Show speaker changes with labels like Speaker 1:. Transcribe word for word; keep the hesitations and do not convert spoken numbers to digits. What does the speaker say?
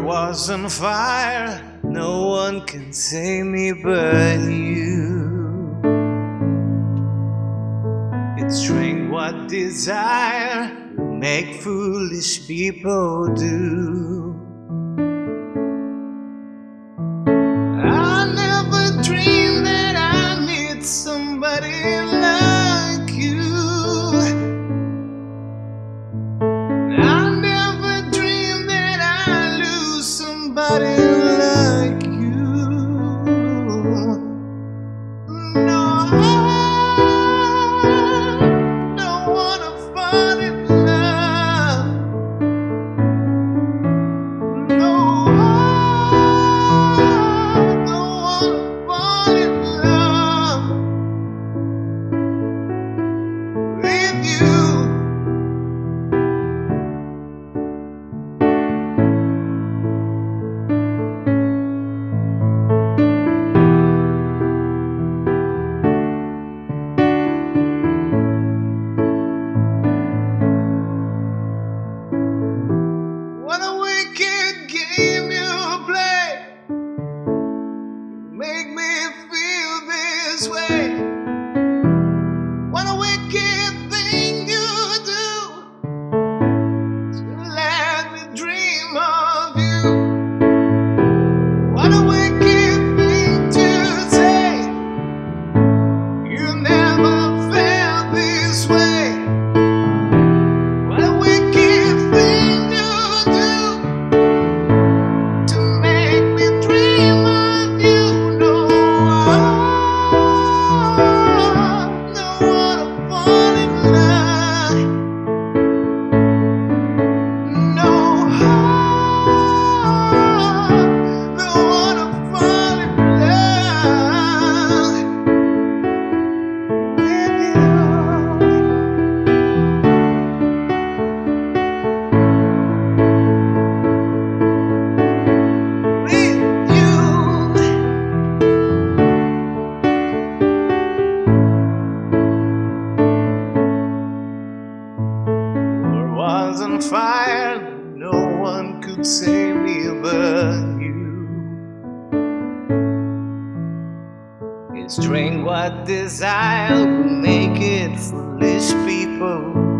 Speaker 1: world was on fire, no one can save me but you. It's strange what desire make foolish people do. I never dreamed that I'd meet somebody like you. I never dreamed that I'd lose somebody like you. No, I don't wanna fall in love. No, I don't wanna fall in love with you. What a wicked game you play, make me feel this way. What a wicked thing you do to let me dream of you. What a wicked thing to say, you never felt this way. What a wicked thing you do to make me dream of you. No, I don't wanna fall in love. No, I don't wanna fall in love with you. With you. World was on fire, no one could save me but you. It's strange what desire will make it foolish people